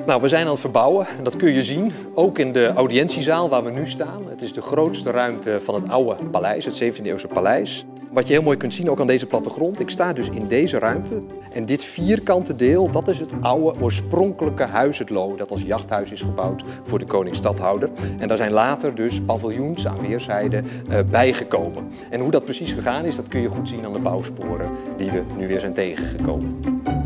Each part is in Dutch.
Nou, we zijn aan het verbouwen en dat kun je zien, ook in de audiëntiezaal waar we nu staan. Het is de grootste ruimte van het oude paleis, het 17e-eeuwse paleis. Wat je heel mooi kunt zien, ook aan deze plattegrond, ik sta dus in deze ruimte. En dit vierkante deel, dat is het oude oorspronkelijke Huis het Loo, dat als jachthuis is gebouwd voor de koning-stadhouder. En daar zijn later dus paviljoens aan weerszijden bijgekomen. En hoe dat precies gegaan is, dat kun je goed zien aan de bouwsporen die we nu weer zijn tegengekomen.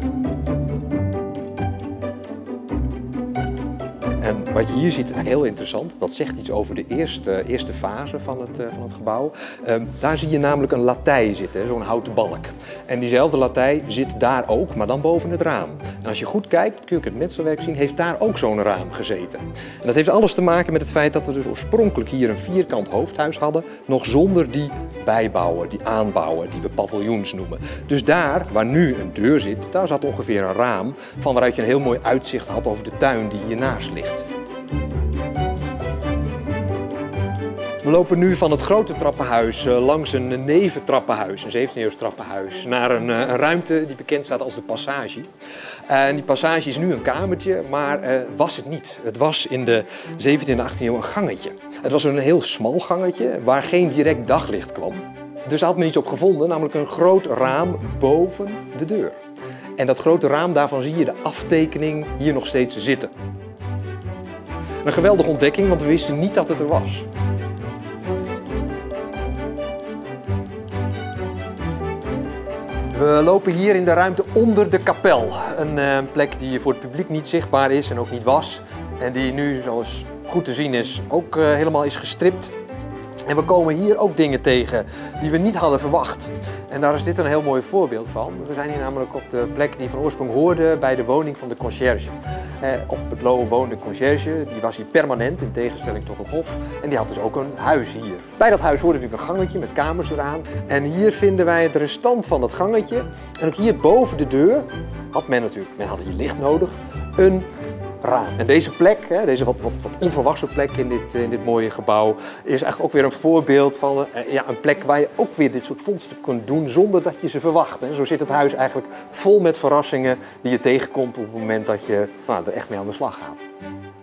En wat je hier ziet is eigenlijk heel interessant. Dat zegt iets over de eerste fase van het gebouw. Daar zie je namelijk een latij zitten, zo'n houten balk. En diezelfde latij zit daar ook, maar dan boven het raam. En als je goed kijkt, kun je het metselwerk zien, heeft daar ook zo'n raam gezeten. En dat heeft alles te maken met het feit dat we dus oorspronkelijk hier een vierkant hoofdhuis hadden, nog zonder die bijbouwen, die aanbouwen, die we paviljoens noemen. Dus daar, waar nu een deur zit, daar zat ongeveer een raam van waaruit je een heel mooi uitzicht had over de tuin die hiernaast ligt. We lopen nu van het grote trappenhuis langs een neventrappenhuis, een 17e-eeuws trappenhuis, naar een ruimte die bekend staat als de passage. En die passage is nu een kamertje, maar was het niet. Het was in de 17e en 18e eeuw een gangetje. Het was een heel smal gangetje waar geen direct daglicht kwam. Dus daar had men iets op gevonden, namelijk een groot raam boven de deur. En dat grote raam, daarvan zie je de aftekening hier nog steeds zitten. Een geweldige ontdekking, want we wisten niet dat het er was. We lopen hier in de ruimte onder de kapel. Een plek die voor het publiek niet zichtbaar is en ook niet was. En die nu, zoals goed te zien is, ook helemaal is gestript. En we komen hier ook dingen tegen die we niet hadden verwacht. En daar is dit een heel mooi voorbeeld van. We zijn hier namelijk op de plek die van oorsprong hoorde bij de woning van de conciërge. Op het Loo woonde de conciërge, die was hier permanent in tegenstelling tot het hof. En die had dus ook een huis hier. Bij dat huis hoorde natuurlijk een gangetje met kamers eraan. En hier vinden wij het restant van dat gangetje. En ook hier boven de deur had men had hier licht nodig, een raam. En deze plek, deze wat onverwachte plek in dit mooie gebouw, is eigenlijk ook weer een voorbeeld van een plek waar je ook weer dit soort vondsten kunt doen zonder dat je ze verwacht. Zo zit het huis eigenlijk vol met verrassingen die je tegenkomt op het moment dat je er echt mee aan de slag gaat.